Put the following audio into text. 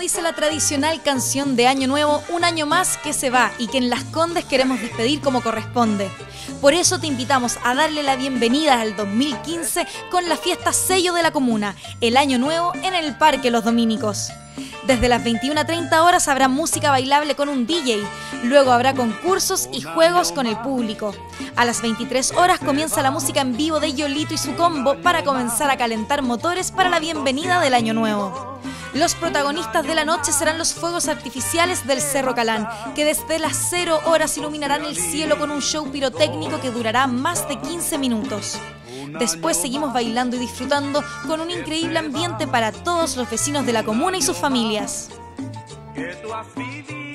dice la tradicional canción de Año Nuevo, un año más que se va y que en Las Condes queremos despedir como corresponde. Por eso te invitamos a darle la bienvenida al 2015 con la fiesta sello de la comuna, el Año Nuevo en el Parque Los Dominicos. Desde las 21:30 horas habrá música bailable con un DJ, luego habrá concursos y juegos con el público. A las 23 horas comienza la música en vivo de Yolito y su combo para comenzar a calentar motores para la bienvenida del Año Nuevo. Los protagonistas de la noche serán los fuegos artificiales del Cerro Calán, que desde las 0 horas iluminarán el cielo con un show pirotécnico que durará más de 15 minutos. Después seguimos bailando y disfrutando con un increíble ambiente para todos los vecinos de la comuna y sus familias.